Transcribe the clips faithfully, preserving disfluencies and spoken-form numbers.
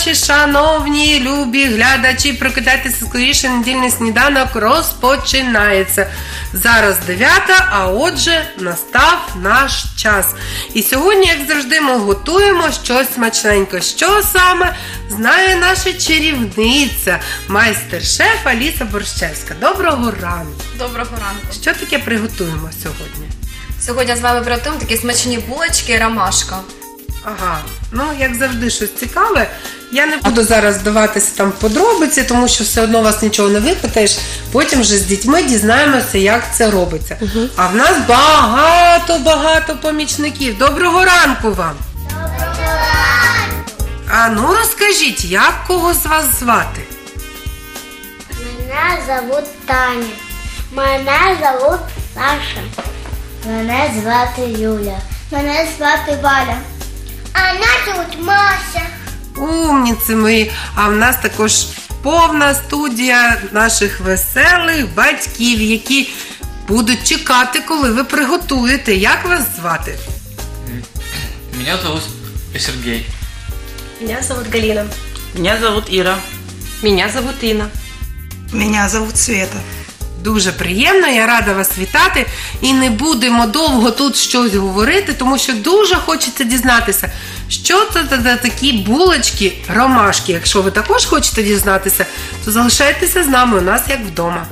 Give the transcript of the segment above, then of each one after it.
наші шановні, любі глядачі, прокидайтеся скоріше, недільний сніданок розпочинається. Зараз дев'ята, а отже, настав наш час. І сьогодні, як завжди, ми готуємо щось смачненьке. Що саме, знає наша чарівниця, майстер-шеф Аліса Борщевська. Доброго ранку. Доброго ранку. Що таке приготуємо сьогодні? Сьогодні з вами приготуємо такі смачні булочки ромашка. Ага, ну як завжди щось цікаве. Я не буду зараз вдаватися там в подробиці, тому що все одно вас нічого не випитаєш. Потім вже з дітьми дізнаємося, як це робиться. Угу. А в нас багато-багато помічників. Доброго ранку вам! Доброго ранку! А ну розкажіть, як кого з вас звати? Мене зовут Таня. Мене зовут Саша. Мене звати Юля. Мене звати Валя. А мене звуть Мася. Умніці мої. А в нас також повна студія наших веселих батьків, які будуть чекати, коли ви приготуєте. Як вас звати? Меня зовут Сергей. Меня зовут Галина. Меня зовут Ира. Меня зовут Инна. Меня зовут Света. Дуже приємно, я рада вас вітати. І не будемо довго тут щось говорити, тому що дуже хочеться дізнатися, що це за такі булочки ромашки. Якщо ви також хочете дізнатися, то залишайтеся з нами, у нас як вдома.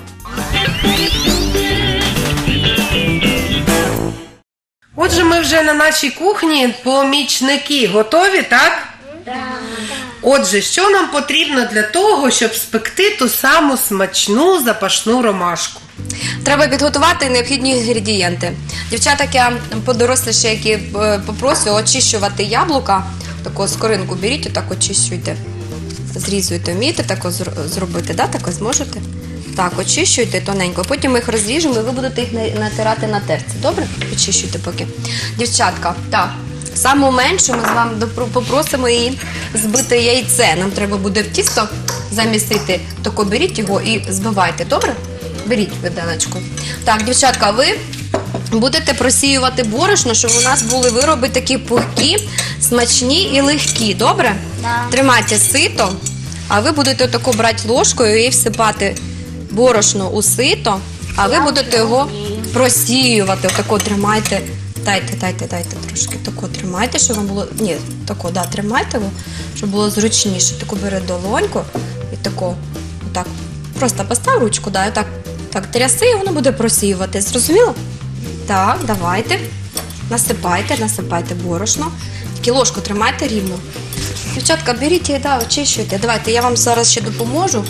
Отже, ми вже на нашій кухні, помічники. Готові, так? Так. Отже, що нам потрібно для того, щоб спекти ту саму смачну запашну ромашку? Треба підготувати необхідні інгредієнти. Дівчата, я подоросліші, які попросили очищувати яблука, таку скоринку беріть, отак очищуйте. Зрізуйте, вмієте так зробити, да? Так зможете? Так, очищуйте тоненько, потім ми їх розріжемо і ви будете їх натирати на терці. Добре? Очищуйте поки. Дівчатка, так. Саму меншу ми з вами попросимо її збити яйце. Нам треба буде в тісто замістити. Тако беріть його і збивайте. Добре? Беріть виделечку. Так, дівчатка, ви будете просіювати борошно, щоб у нас були вироби такі пухкі, смачні і легкі. Добре? Да. Тримайте сито, а ви будете тако брати ложкою і всипати борошно у сито, а ви будете його просіювати. Отако тримайте. Дайте, дайте, дайте трошки. Тако тримайте, щоб вам було... Ні, тако, да, тримайте його, щоб було зручніше. Таку бери долоньку і тако, отак. Просто постав ручку, да, і так, так тряси, і воно буде просіювати. Зрозуміло? Так, давайте. Насипайте, насипайте борошно. Тільки ложку тримайте рівно. Дівчатка, беріть і, да, очищуйте. Давайте, я вам зараз ще допоможу.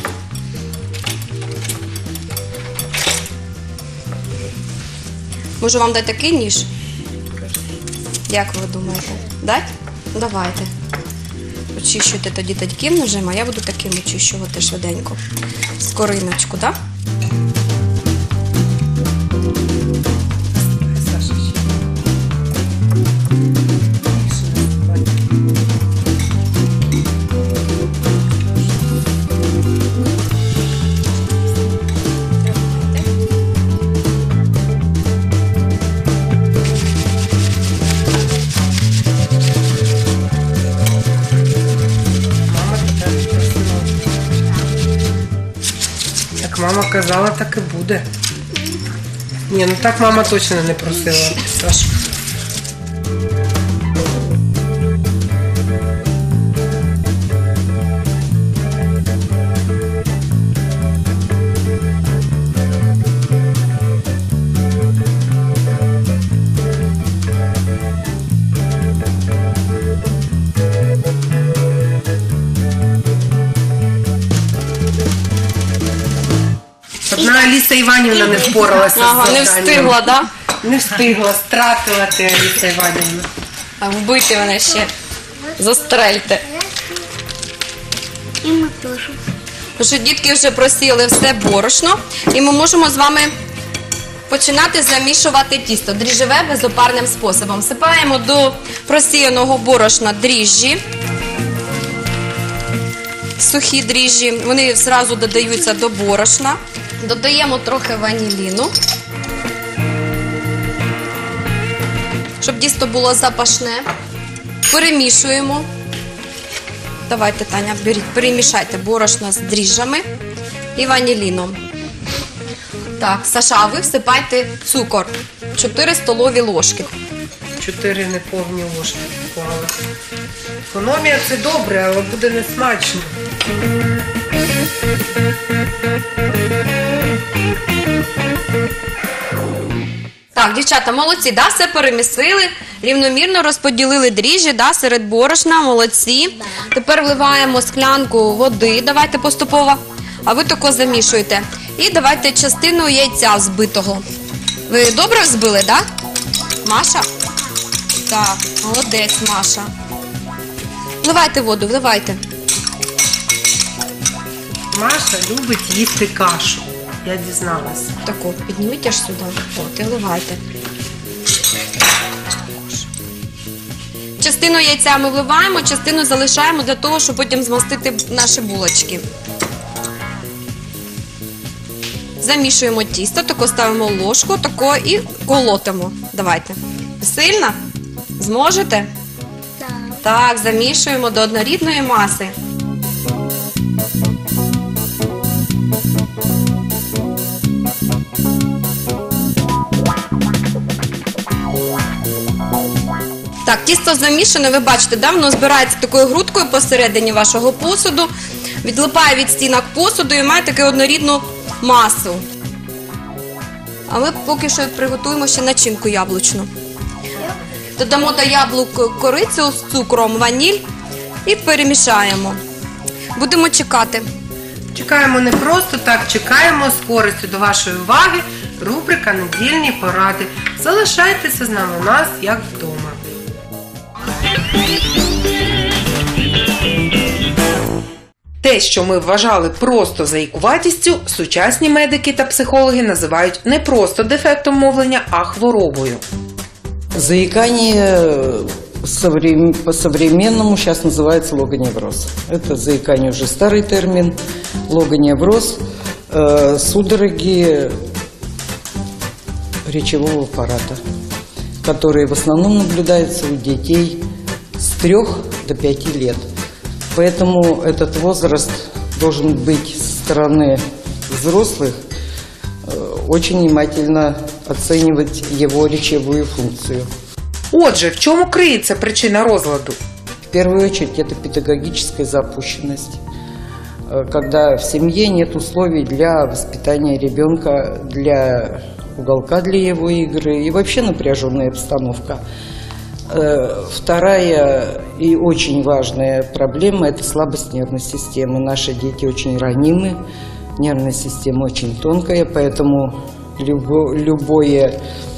Можу вам дати такий ніж? Як ви думаєте? Дать? Давайте. Очищуйте тоді таким ножем, а я буду таким очищувати швиденько. Скориночку, так? Мама казала, так і буде. Ні, ну так мама точно не просила, Саша. Одна Аліса Іванівна не впоралася Ага, з не завданням. встигла, так? Да? Не встигла, стратила ти, Аліса Іванівна. А вбити мене ще. Застрельте. І ми теж. Тому що дітки вже просіяли все борошно, і ми можемо з вами починати замішувати тісто дріжджеве безопарним способом. Сипаємо до просіяного борошна дріжджі, сухі дріжджі, вони одразу додаються до борошна. Додаємо трохи ваніліну, щоб тісто було запашне. Перемішуємо. Давайте, Таня, беріть, перемішайте борошно з дріжджами і ваніліном. Так, Саша, а ви всипайте цукор. чотири столові ложки. Чотири неповні ложки вклали. Економія – це добре, але буде несмачно. Так, дівчата, молодці, да, все перемісили, рівномірно розподілили дріжджі, да, серед борошна, молодці. Тепер вливаємо склянку води, давайте поступово, а ви тако замішуєте. І давайте частину яйця взбитого. Ви добре взбили, так? Да? Маша? Так, молодець, Маша. Вливайте воду, вливайте. Маша любить їсти кашу. Я дізналась. Тако, підніміть аж сюди. От, і вливайте. Частину яйця ми вливаємо, частину залишаємо для того, щоб потім змастити наші булочки. Замішуємо тісто, тако ставимо ложку, тако і колотимо. Давайте. Сильно? Зможете? Так. Так, замішуємо до однорідної маси. Так, тісто замішане, ви бачите, да? Воно збирається такою грудкою посередині вашого посуду, відлипає від стінок посуду і має таку однорідну масу. А ми поки що приготуємо ще начинку яблучну. Додамо до яблук корицю з цукром, ваніль і перемішаємо. Будемо чекати. Чекаємо не просто так, чекаємо з користю до вашої уваги. Рубрика «Недільні поради». Залишайтеся з нами у нас, як вдома. Те, що ми вважали просто заїкуватістю, сучасні медики та психологи називають не просто дефектом мовлення, а хворобою. Заикание по-современному сейчас называется логоневроз. Это заикание уже старый термин. Логоневроз, э, судороги речевого аппарата, которые в основном наблюдаются у детей с трёх до пяти лет. Поэтому этот возраст должен быть со стороны взрослых очень внимательно оценивать его речевую функцию. Отже, в чому криється причина розладу? В первую очередь это педагогическая запущенность, когда в семье нет условий для воспитания ребенка, для уголка для его игры и вообще напряженная обстановка. Вторая и очень важная проблема – это слабость нервной системы. Наши дети очень ранимы, нервная система очень тонкая, поэтому любое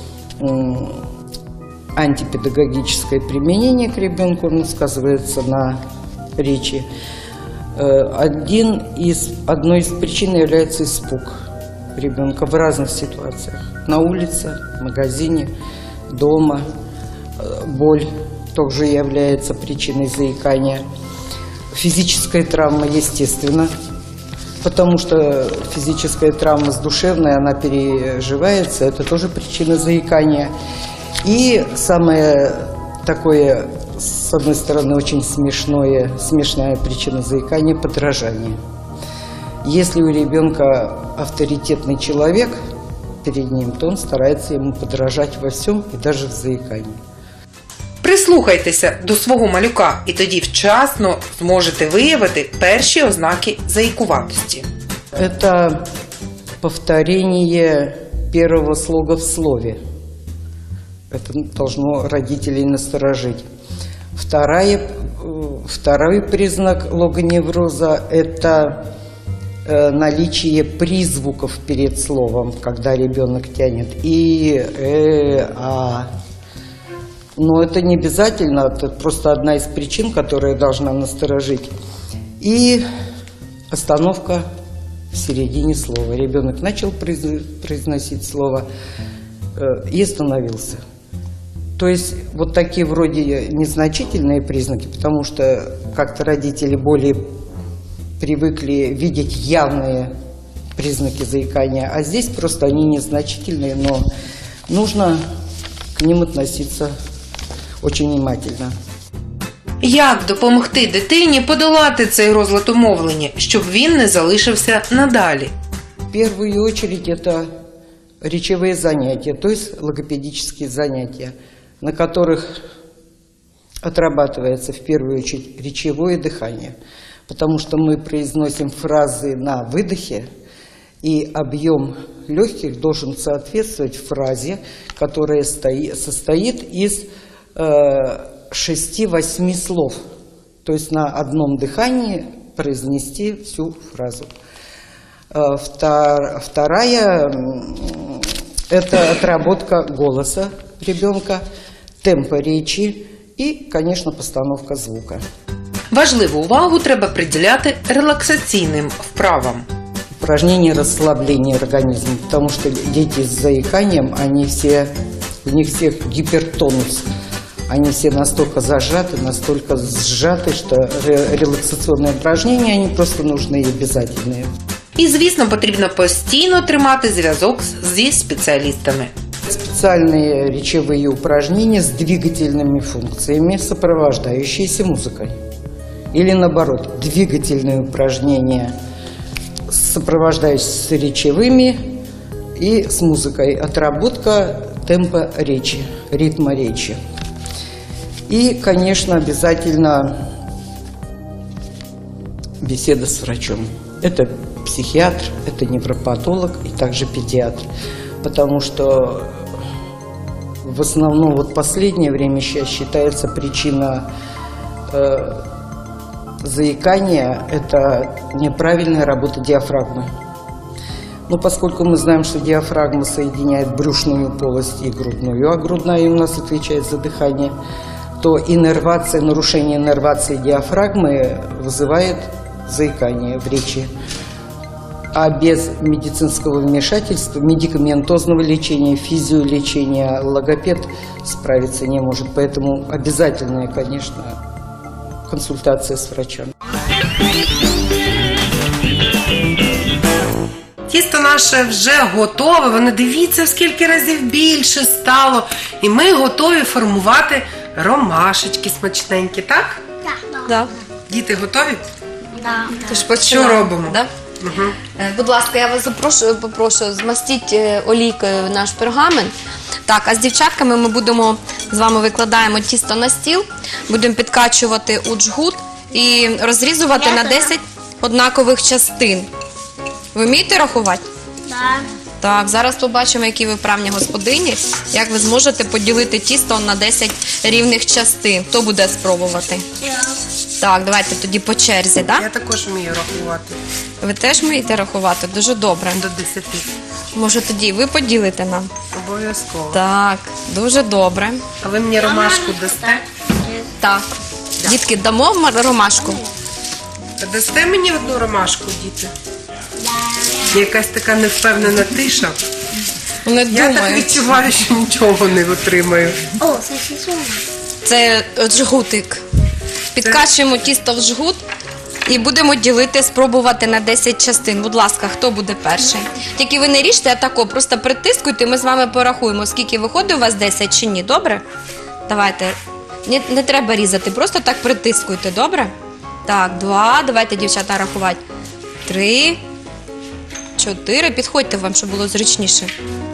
антипедагогическое применение к ребенку, оно сказывается на речи. Один из, одной из причин является испуг ребенка в разных ситуациях. На улице, в магазине, дома. Боль тоже является причиной заикания. Физическая травма, естественно, потому что физическая травма с душевной, она переживается, это тоже причина заикания. И самое такое, с одной стороны, очень смешное, смешная причина заикания – подражание. Если у ребенка авторитетный человек перед ним, то он старается ему подражать во всем и даже в заикании. Прислухайтеся до свого малюка, і тоді вчасно зможете виявити перші ознаки заїкуватості. Это повторение первого слога в слове. Это должно родителей насторожить. Вторая, второй признак логоневроза – это наличие призвуков перед словом, когда ребенок тянет «и», «э», «а». Но это не обязательно, это просто одна из причин, которая должна насторожить. И остановка в середине слова. Ребенок начал произносить слово и остановился. То есть вот такие вроде незначительные признаки, потому что как-то родители более привыкли видеть явные признаки заикания, а здесь просто они незначительные, но нужно к ним относиться очень внимательно. Як допомогти дитині подолати цей розлад у мовленні, щоб він не залишився надалі? В первую очередь это речевые занятия, то есть логопедические занятия, на которых отрабатывается в первую очередь речевое дыхание, потому что мы произносим фразы на выдохе, и объем легких должен соответствовать фразе, которая стоит, состоит из э, шести-восьми слов, то есть на одном дыхании произнести всю фразу. Вторая – это отработка голоса ребенка, темпа речи и, конечно, постановка звука. Важливу увагу треба приділяти релаксаційним вправам. Упражнение расслабления организма, потому что дети с заиканием, они все, у них всех гипертонус. Они все настолько зажаты, настолько сжаты, что релаксационные упражнения, они просто нужны и обязательные. І, звісно, потрібно постійно тримати зв'язок зі спеціалістами. Специальные речевые упражнения с двигательными функциями, сопровождающиеся музыкой. Или наоборот, двигательные упражнения, сопровождающиеся речевыми и с музыкой. Отработка темпа речи, ритма речи. И, конечно, обязательно беседа с врачом. Это психиатр, это невропатолог и также педиатр. Потому что в основном вот последнее время сейчас считается причина э, заикания – это неправильная работа диафрагмы. Но поскольку мы знаем, что диафрагма соединяет брюшную полость и грудную, а грудная у нас отвечает за дыхание, то иннервация, нарушение иннервации диафрагмы вызывает заикание в речи. А без медицинского вмешательства, медикаментозного лечения, физиолечения логопед справиться не может. Поэтому обязательная, конечно, консультация с врачом. Тісто наше вже готове, воно дивіться, в скільки разів більше стало. І ми готові формувати ромашечки смачненькі, так? Да. Діти готові? Да. Тож починаємо. Що робимо? Да? Угу. Е, Будь ласка, я вас запрошую, попрошу, змастіть е, олійкою наш пергамент. Так, а з дівчатками ми будемо з вами викладаємо тісто на стіл, будемо підкачувати у джгут і розрізувати на десять однакових частин. Ви вмієте рахувати? Да. Так, зараз побачимо, які ви вправні господині, як ви зможете поділити тісто на десять рівних частин. Хто буде спробувати? Так, давайте тоді по черзі, так? Я також вмію рахувати Ви теж вмієте рахувати? Дуже добре. до десяти. Може тоді ви поділите нам? Обов'язково. Так, дуже добре. А ви мені ромашку дасте? Так. Дітки, дамо м- ромашку? А дасте мені одну ромашку, діти? Якась така невпевнена тиша. Не Я так думаю. відчуваю, що нічого не отримаю. О, сосисуна. Це е, джгутик. Підкачуємо тісто в жгут і будемо ділити, спробувати на десять частин. Будь ласка, хто буде перший? Тільки ви не ріжте, а тако, просто притискуйте, ми з вами порахуємо, скільки виходить у вас десять чи ні, добре? Давайте, не, не треба різати, просто так притискуйте, добре? Так, два, давайте, дівчата, рахувати. Три, чотири, підходьте вам, щоб було зручніше.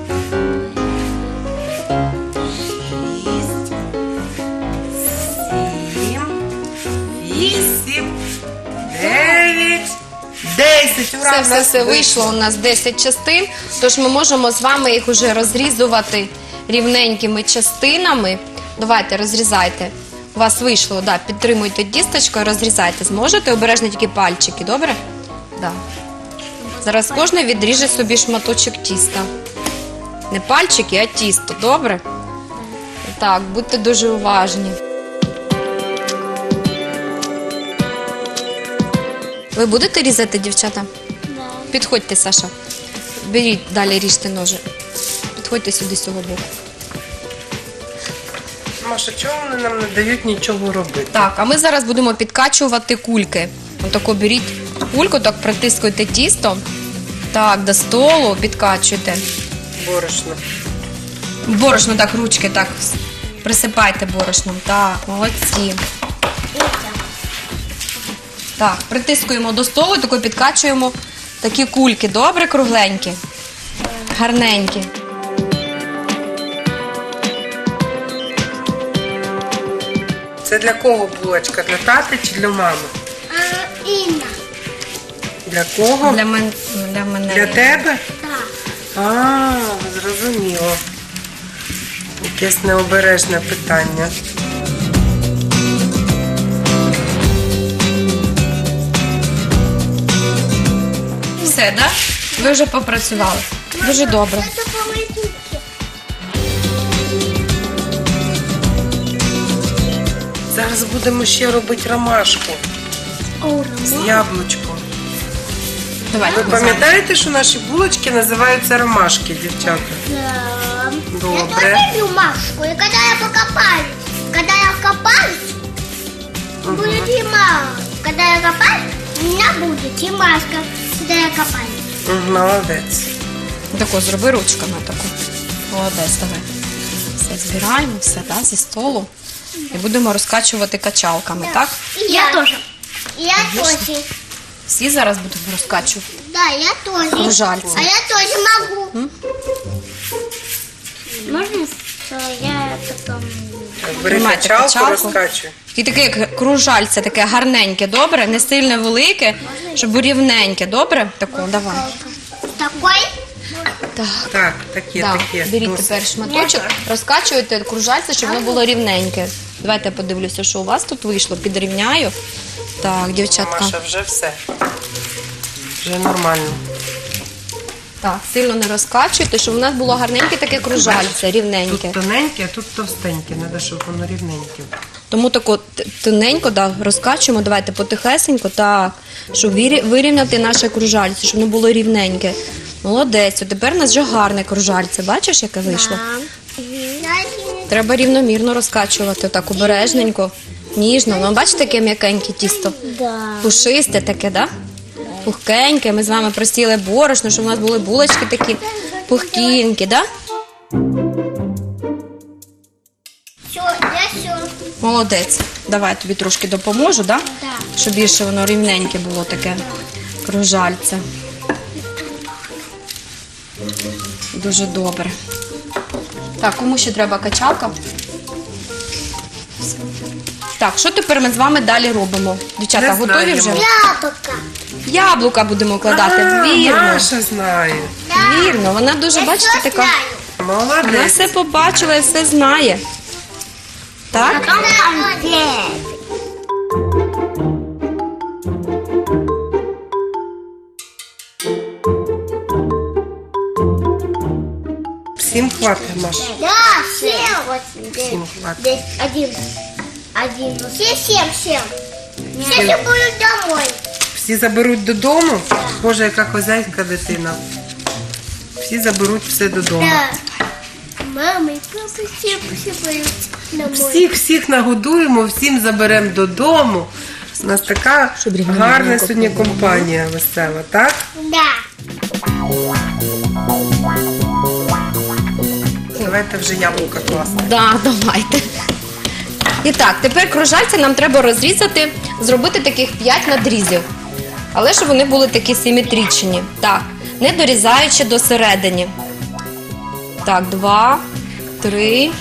Вісім, дев'ять, десять. Ура! Все, в все, нас все вийшло у нас десять частин, тож ми можемо з вами їх уже розрізувати рівненькими частинами. Давайте, розрізайте. У вас вийшло, да, підтримуйте дісточкою, розрізайте. Зможете? Обережно тільки пальчики, добре? Да. Зараз кожен відріже собі шматочок тіста. Не пальчики, а тісто, добре? Так, будьте дуже уважні. Ви будете різати, дівчата? Да. Підходьте, Саша. Беріть, далі ріжте ножи. Підходьте сюди з цього боку. Маша, чого вони нам не дають нічого робити? Так, а ми зараз будемо підкачувати кульки. Отако беріть кульку, так притискуйте тісто. Так, до столу підкачуйте. Борошно. Борошно, так, ручки так присипайте борошном. Так, молодці. Так, притискуємо до столу і тако підкачуємо такі кульки. Добре, кругленькі, гарненькі. Це для кого булочка? Для тати чи для мами? А, Інна. Для кого? Для мене. Для, мене. Для тебе? Так. А, зрозуміло. Якесь необережне питання. Все, так? Ви вже попрацювали. Дуже добре. Це помидорки. Зараз будемо ще робити ромашку з яблучком. Давай. Ви пам'ятаєте, що наші булочки називаються ромашки, дівчата? Да. Добре. Я тоже люблю Машку. И когда я покопаюсь, когда я копаюсь, будет и мама. Когда я копаюсь, у меня будет и Машка, когда я копаюсь. Мгм, молодець. Тако зроби ручками таку. Молодець, давай. Все збираємо, все, да, зі столу. І будемо розкачувати качалками, так? И я, тоже. И я тоже. Всі зараз будемо розкачувати. Да, я тоже. Кружальцы. А я тоже могу. Можно, что я потом... Бери Тримайте качалку, качалку. розкачуй. І таке як кружальце, таке гарненьке, добре? Не сильно велике, щоб рівненьке, добре? Тако, давай. Такой? Так. Так, таке, Да. таке. Беріть Досить. тепер шматочок, розкачуєте кружальце, щоб воно було рівненьке. Давайте я подивлюся, що у вас тут вийшло. Підрівняю. Так, дівчатка. Маша, вже все. Вже нормально. Так, сильно не розкачуйте, щоб у нас було гарненьке таке кружальце, рівненьке. Тут тоненьке, а тут товстеньке. Треба, щоб воно рівненьке. Тому тако т- тоненько, да, розкачуємо, давайте потихесенько, так, щоб вирі- вирівняти наше кружальце, щоб воно було рівненьке. Молодець, от тепер у нас вже гарне кружальце, бачиш, яке вийшло? Треба рівномірно розкачувати, так обережненько, ніжно. Ну, бачите, яке м'якеньке тісто? Да. Пушисте таке, да? Пухкеньке. Ми з вами просіли борошно, щоб у нас були булочки такі пухкінькі, да? Все, я все. Молодець. Давай я тобі трошки допоможу, да? Да. Щоб більше воно рівненьке було таке кружальце. Дуже добре. Так, кому ще треба качалка? Так, що тепер ми з вами далі робимо? Дівчата, Не готові знаємо. вже? Яблоко. Яблука будемо кладати. А, Вірно. Маша знає. Вірно. Вона дуже, Я бачите, все така. знаю. Вона Молодець. все побачила і все знає. Так? Потом конфет. Всім хватить, Маша. Да, семь. Восемь, Всім девять, хватить. десять, один. Один. Все семь, семь. Все же будут домой. Всі заберуть додому? Боже, яка хозяйська дитина. Всі заберуть все додому. Да. Мама и папа все, все будут домой. Всіх, всіх нагодуємо, всім заберемо додому. У нас така Щоб рівномірно гарна сьогодні було. компанія весела, так? Да. Давайте вже яблука класти. Да, давайте. І так, тепер кружальця нам треба розрізати, зробити таких п'ять надрізів. Але щоб вони були такі симетричні. Так, не дорізаючи до середини. Так, два, три.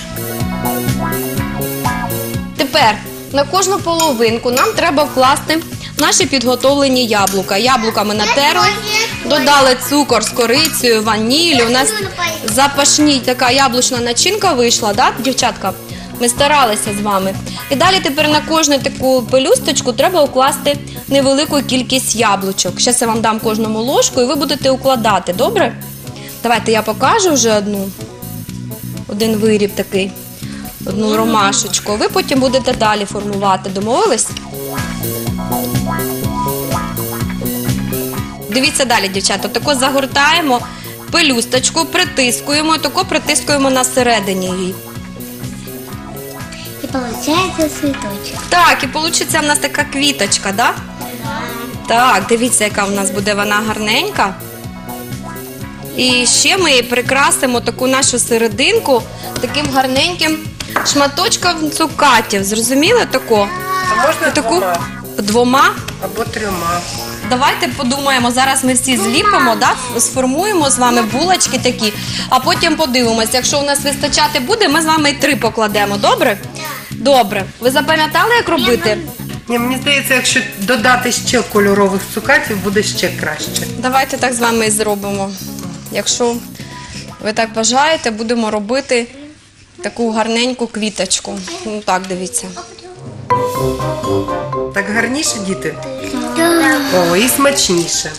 Тепер на кожну половинку нам треба вкласти наші підготовлені яблука. Яблука ми натерли, додали цукор з корицею, ваніллю. У нас запашні така яблучна начинка вийшла, да, дівчатка? Ми старалися з вами. І далі тепер на кожну таку пелюсточку треба укласти невелику кількість яблучок. Зараз я вам дам кожному ложку і ви будете укладати, добре? Давайте я покажу вже одну. Один виріб такий. Одну ромашечку. Ви потім будете далі формувати. Домовились? Дивіться далі, дівчата. Тако загортаємо пелюсточку, притискуємо, тако притискуємо на середині її. И получается цветочек. Так, і вийде в нас така квіточка, да? Так, дивіться, яка в нас буде вона гарненька. І ще ми її прикрасимо таку нашу серединку таким гарненьким шматочком цукатів. Зрозуміли тако? А можна Таку двома? двома Або трьома. Давайте подумаємо, зараз ми всі зліпимо, да? Сформуємо з вами булочки такі, а потім подивимося. Якщо у нас вистачати буде, ми з вами і три покладемо, добре? Добре. Ви запам'ятали, як робити? Ні, мені здається, якщо додати ще кольорових цукатів, буде ще краще. Давайте так з вами і зробимо. Якщо ви так бажаєте, будемо робити таку гарненьку квіточку. Ну так, дивіться. Так гарніше, діти? Так. О, і смачніше.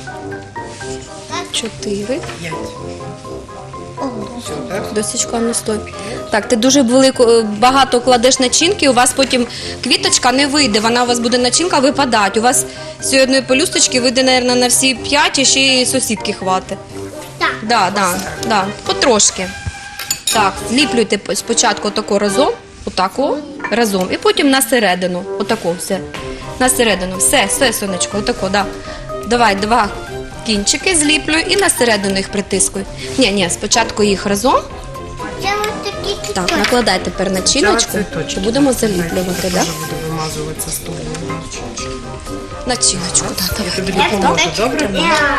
Чотири. П'ять. Все, так? Досічка, не стой. Так, ти дуже велику, багато кладеш начинки, у вас потім квіточка не вийде, вона у вас буде начинка випадати. У вас з одної пелюсточки вийде, мабуть, на всі п'ять і ще й сусідки хватить. Так. Да, да, да, потрошки. Так, зліплюйте спочатку отако разом, отако, разом, і потім на середину, отако, все. На середину, все, все, сонечко, отако, да. Давай, два кінчики зліплюй і на середину їх притискуй. Ні, ні, спочатку їх разом. Це ось такі Так, накладай тепер начиночку і будемо заліплювати, Я да? теж буду вимазуватися з тобою. Начиночку, да, Я давай. тобі допоможу, добре?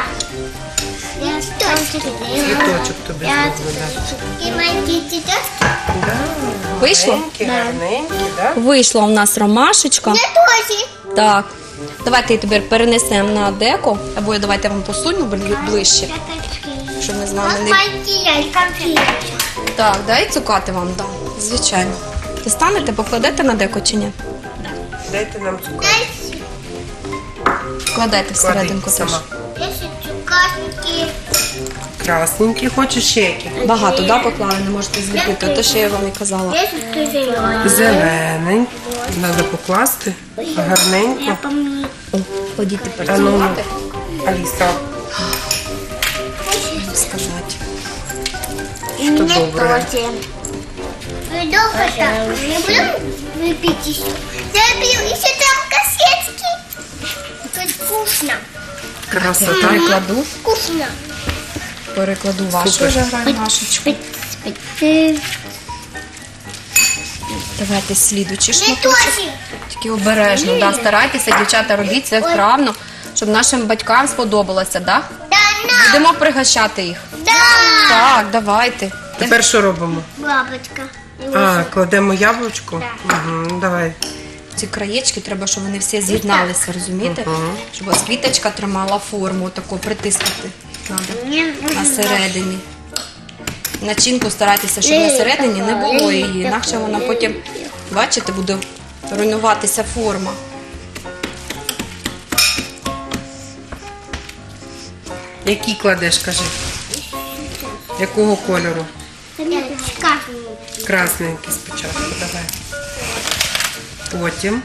Я Цвіточок тобі Я зроблю, да. і маленькі цвіточки. Да. Вийшло? Гарненькі, гарненькі, да? Вийшла у нас ромашечка. Я теж. Так. Давайте її тепер перенесемо на деко, або давайте я вам посуню бли- ближче, щоб ми з вами Ось не... маленькі яйка. Так, дай цукати вам дам, звичайно. Ви станете, покладете на деко чи ні? Дайте нам цукор. Вкладайте всерединку Клади теж. сама. Я ще цукатники. Красненькі, хочеш ще які? Багато, да, поклали, не можете зліпити, то що я вам і казала. Я ще зелені. Зелененькі. Треба покласти. Гарненько. Я пам'ятаю. О, ходіть тепер А ну, цукати. Аліса, Сказати. І мені добре. теж. Ви довго так? Не будемо випити ще? Я п'ю, і ще там касетки. Це вкусно. красота. Перекладу, Вкусно. перекладу вашу Супер. вже гранашечку. Ти Давайте слідучий не шматочок. теж. Тільки обережно, да, старайтеся, дівчата, робіть це вправно, щоб нашим батькам сподобалося, да? Да, на. Будемо пригощати їх. Да. Так, давайте. Тепер що робимо? Бабочка. А, кладемо яблучко? Угу, давай. Ці краєчки треба, щоб вони всі з'єдналися, розумієте? Щоб ось квіточка тримала форму, таку притиснути треба на середині. Начинку старайтеся, щоб на середині не було її, інакше вона потім, бачите, буде руйнуватися форма. Який кладеш, кажи? Якого кольору? Скажу. Красненький спочатку, давай. Потім.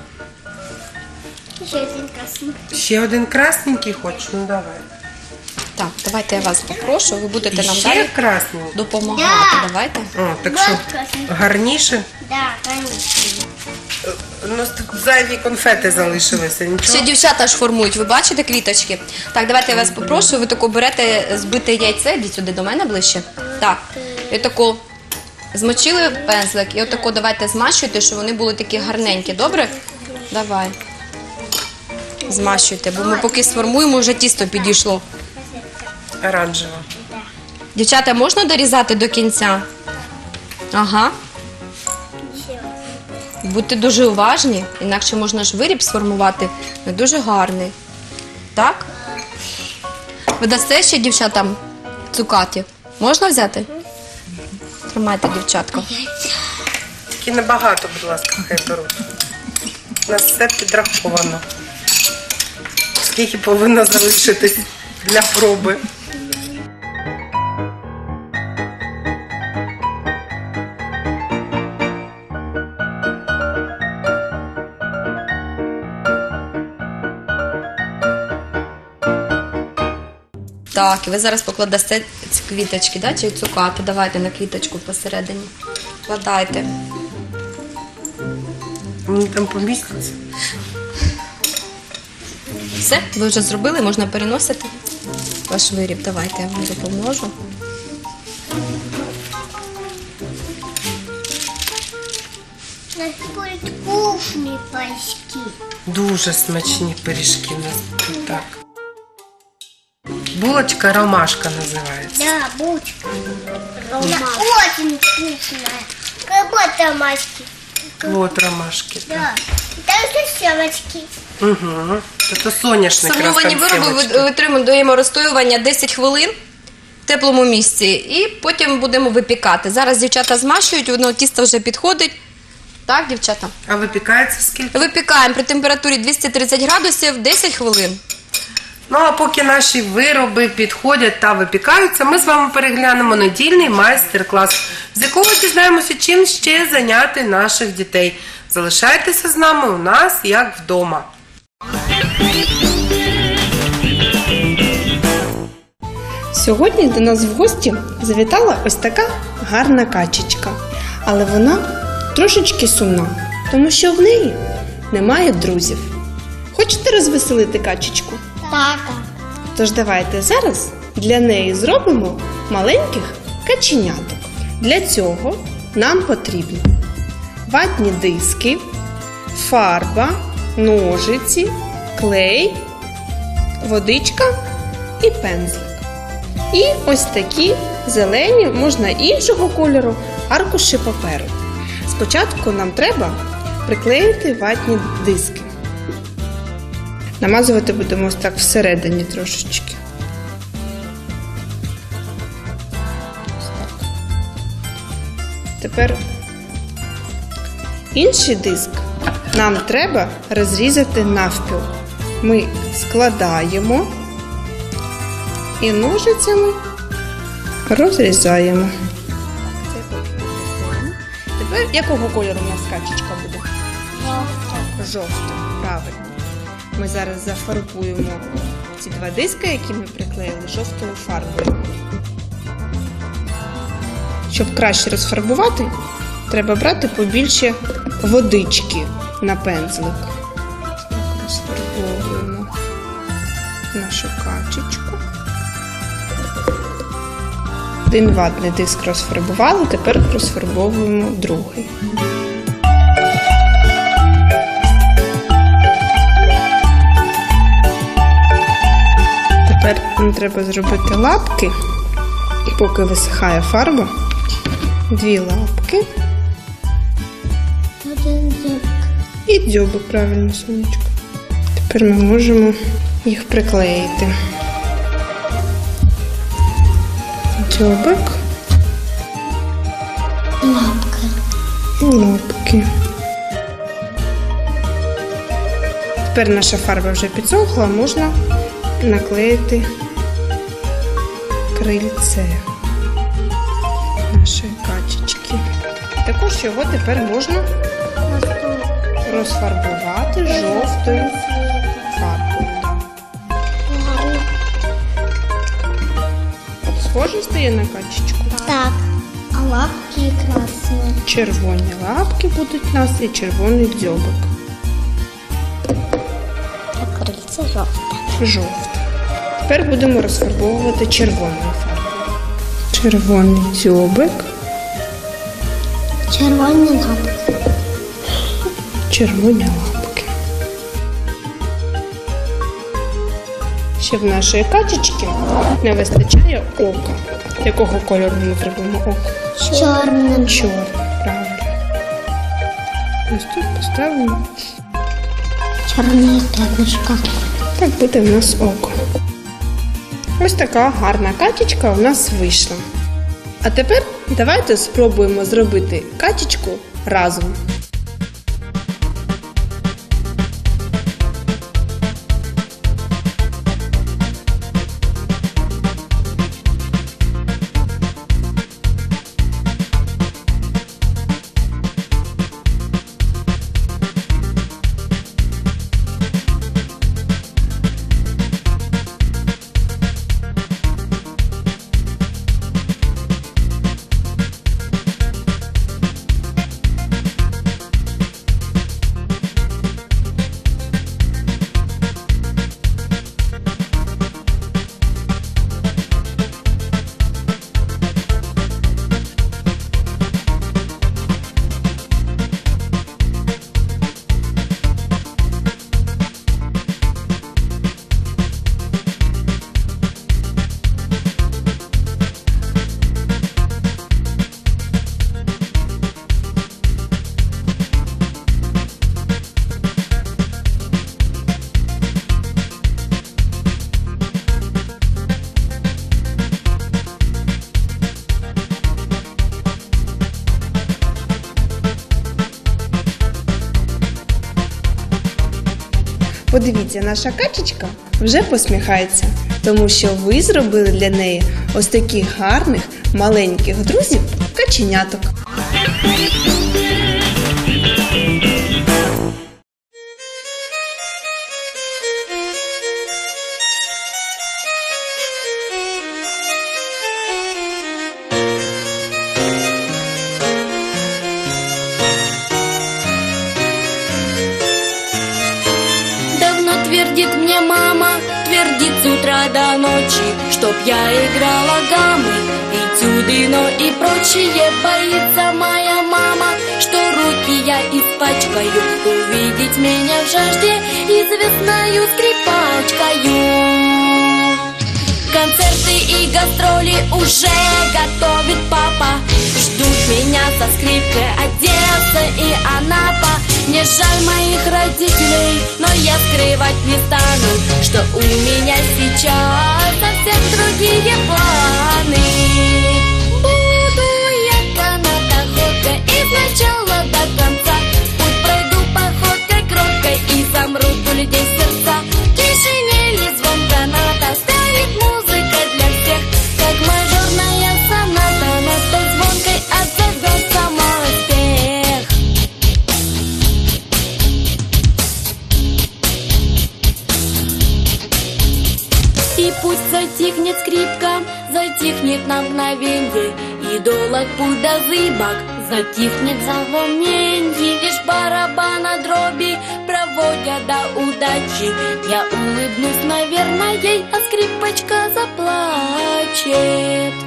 Ще один красний. Ще один красненький хочеш? Ну давай. Так, давайте я вас попрошу, ви будете І нам ще далі красненький. допомагати. Да. Давайте. О, так що, гарніше? Да, конечно. У нас тут зайві конфети залишилися, нічого? Ще дівчата ж формують, ви бачите квіточки? Так, давайте я вас попрошу, ви тако берете збите яйце, йдіть сюди до мене ближче. Так, і тако змочили пензлик, і отако давайте змащуйте, щоб вони були такі гарненькі, добре? Давай. Змащуйте, бо ми поки сформуємо, вже тісто підійшло. Оранжево. Дівчата, можна дорізати до кінця? Ага. Будьте дуже уважні, інакше можна ж виріб сформувати не дуже гарний. Так? Ви дасте ще дівчатам цукатів? Можна взяти? Тримайте, дівчатка. Тільки небагато, будь ласка, хай беруть. У нас все підраховано. Скільки повинно залишитись для проби. Так, і ви зараз покладете ці квіточки, да, чи цукати. Давайте на квіточку посередині. Вкладайте. Вони там помістяться. Все, ви вже зробили, можна переносити ваш виріб. Давайте я вам допоможу. У нас будуть вкусні паски. Дуже смачні пиріжки у нас будуть, так. Булочка ромашка називається. Да, булочка. Ромашка. Очень вкусная. Работа ромашки. Вот ромашки. Да. Там все семечки. Угу. Це соняшник. Сформовані вироби витримуємо розстоювання десять хвилин в теплому місці і потім будемо випікати. Зараз дівчата змащують, воно тісто вже підходить. Так, дівчата? А випікається скільки? Випікаємо при температурі двісті тридцять градусів десять хвилин. Ну, а поки наші вироби підходять та випікаються, ми з вами переглянемо недільний майстер-клас, з якого дізнаємося, чим ще зайняти наших дітей. Залишайтеся з нами, у нас як вдома. Сьогодні до нас в гості завітала ось така гарна качечка. Але вона трошечки сумна, тому що в неї немає друзів. Хочете розвеселити качечку? Так. Тож давайте зараз для неї зробимо маленьких каченяток. Для цього нам потрібно ватні диски, фарба, ножиці, клей, водичка і пензлик. І ось такі зелені, можна іншого кольору, аркуші паперу. Спочатку нам треба приклеїти ватні диски. Намазувати будемо ось так всередині трошечки. Ось так. Тепер інший диск нам треба розрізати навпіл. Ми складаємо і ножицями розрізаємо. Тепер якого кольору у нас качечка буде? Жовтого. Жовтого, правильно. Ми зараз зафарбуємо ці два диска, які ми приклеїли, жовтою фарбою. Щоб краще розфарбувати, треба брати побільше водички на пензлик. Так, розфарбовуємо нашу качечку. Один ватний диск розфарбували, тепер розфарбовуємо другий. Тепер нам треба зробити лапки, поки висихає фарба. Дві лапки. Один дзьобик. І дзьобик, правильно, сонечко. Тепер ми можемо їх приклеїти. Дзьобик. Лапка. І лапки. Тепер наша фарба вже підсохла, можна наклеїти крильце нашої качечки. Також його тепер можна розфарбувати жовтою фарбою. Схоже стає на качечку? Так. А лапки красні. Червоні лапки будуть у нас і червоний дзьобик. А крильце жовте. Жовте. Тепер будемо розфарбовувати червоною фарбою. Червоний дзьобик. Червоні лапки. Червоні лапки. Ще в нашої качечки не вистачає ока. Якого кольору ми зробимо око? Чорним. Чорне, правильно. Ось тут поставимо. Чорне п'ятнишко. Так буде в нас око. Ось така гарна качечка у нас вийшла. А тепер давайте спробуємо зробити качечку разом. Подивіться, наша качечка вже посміхається, тому що ви зробили для неї ось таких гарних маленьких друзів каченяток. Твердит мне мама, твердит с утра до ночи, чтоб я играла гаммы, этюды, но и прочее. Боится моя мама, что руки я испачкаю, увидеть меня в жажде известною скрипачкою. Концерты и гастроли уже готовит папа, ждут меня со скрипкой Одесса и Анапа. Мне жаль моих родителей, но я скрывать не стану, что у меня сейчас совсем другие планы. Буду я канатоходкой и сначала до конца, путь пройду походкой кроткой и замрут у людей сердца. В тишине ли звон каната станет музыкой для всех, как мажорная соната, но той звонкой отзовет сама успех. И пусть затихнет скрипка, затихнет на мгновенье, и долг путь до зыбок затихнет за волненье. Лишь барабана дроби проводят до удачи. Я улыбнусь, наверное, ей, а скрипочка заплачет.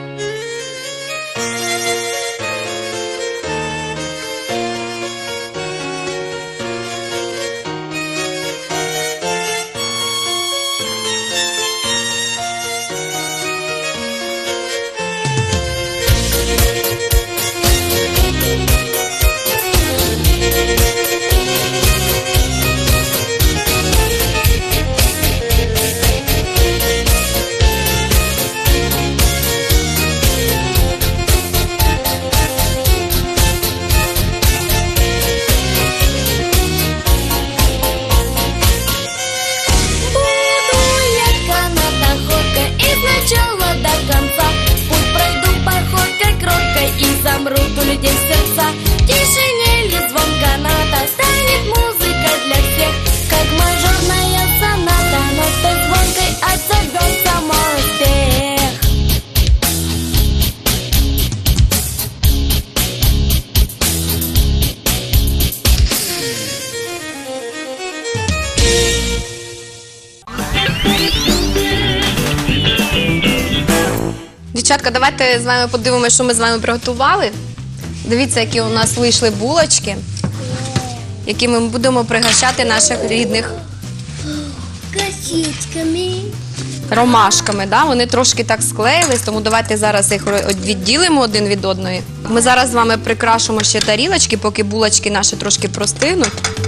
Дівчатка, давайте з вами подивимося, що ми з вами приготували. Дивіться, які у нас вийшли булочки, які ми будемо пригощати наших рідних Косичками. ромашками. Да? Вони трошки так склеїлись, тому давайте зараз їх відділимо один від одної. Ми зараз з вами прикрашимо ще тарілочки, поки булочки наші трошки простинуть.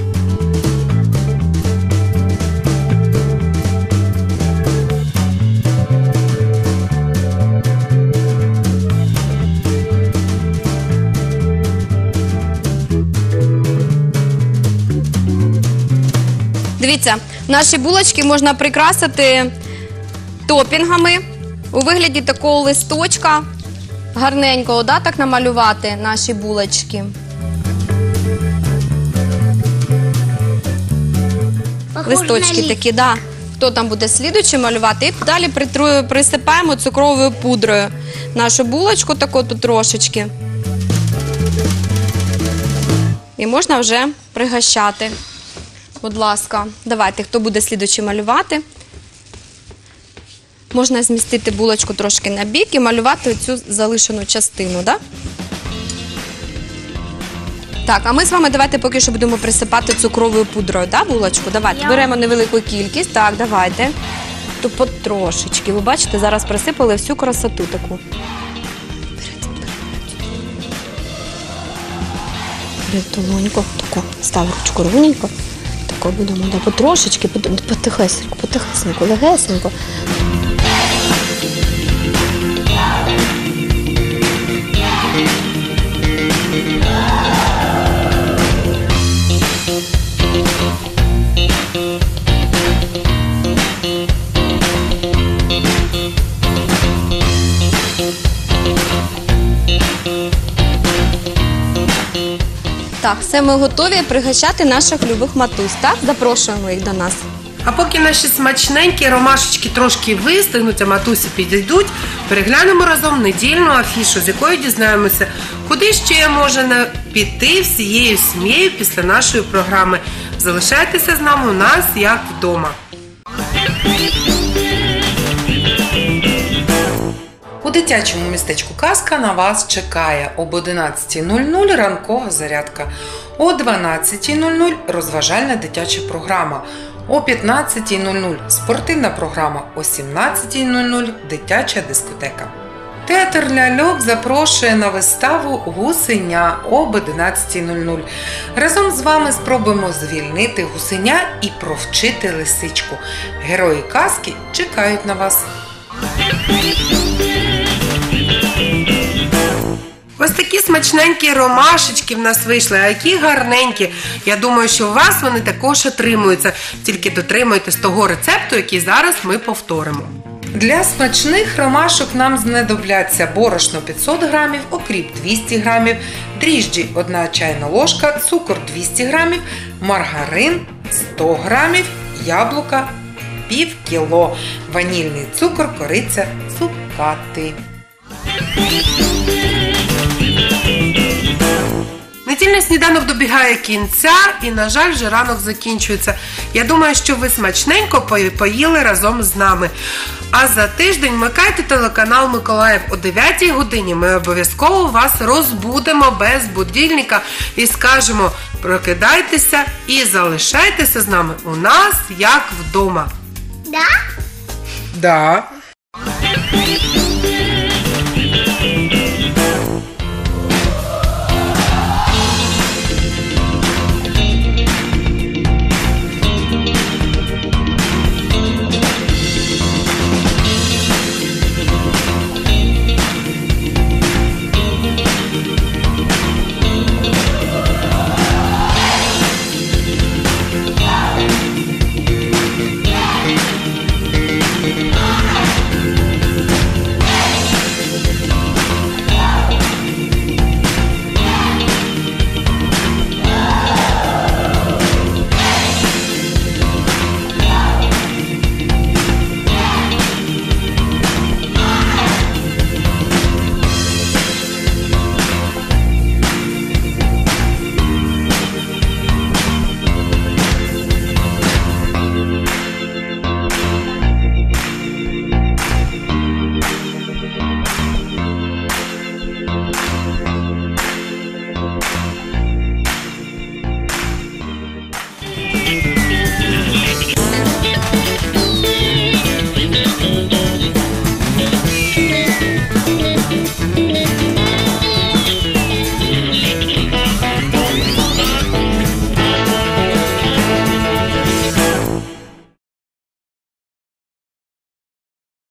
Дивіться, наші булочки можна прикрасити топінгами у вигляді такого листочка, гарненького, да, так намалювати наші булочки. Листочки такі, да. Хто там буде слідуючи малювати. І далі присипаємо цукровою пудрою нашу булочку таку тут трошечки. І можна вже пригощати. Будь ласка, давайте, хто буде слідуючи малювати. Можна змістити булочку трошки на бік і малювати цю залишену частину, да? Так, а ми з вами давайте поки що будемо присипати цукровою пудрою, да, булочку? Давайте, беремо невелику кількість, так, давайте. То потрошечки, ви бачите, зараз присипали всю красоту таку. Тоненько, тако, став ручку ровненько. Тако будемо, да, потрошечки, потихесенько, потихесенько, легесенько. Так, все ми готові пригощати наших любих матусь. Так, запрошуємо їх до нас. А поки наші смачненькі ромашечки трошки вистигнуть, а матусі підійдуть, переглянемо разом недільну афішу, з якої дізнаємося, куди ще можна піти всією сім'єю після нашої програми. Залишайтеся з нами, у нас як вдома. У дитячому містечку «Казка» на вас чекає об одинадцятій нуль нуль ранкова зарядка, о дванадцятій нуль нуль розважальна дитяча програма, о п'ятнадцятій нуль нуль спортивна програма, о сімнадцятій нуль нуль дитяча дискотека. Театр ляльок запрошує на виставу «Гусеня» об одинадцятій нуль нуль. Разом з вами спробуємо звільнити гусеня і провчити лисичку. Герої казки чекають на вас. Ось такі смачненькі ромашечки в нас вийшли, а які гарненькі. Я думаю, що у вас вони також отримуються. Тільки дотримуйтесь того рецепту, який зараз ми повторимо. Для смачних ромашок нам знадобляться борошно п'ятсот грамів, окріп двісті грамів, дріжджі одна чайна ложка, цукор двісті грамів, маргарин сто грамів, яблука пів кіло, ванільний цукор, кориця, цукати. Недільний сніданок добігає кінця і, на жаль, вже ранок закінчується. Я думаю, що ви смачненько поїли разом з нами. А за тиждень вмикайте телеканал «Миколаїв» о дев'ятій годині. Ми обов'язково вас розбудемо без будильника і скажемо: прокидайтеся і залишайтеся з нами. У нас як вдома. Да? Да.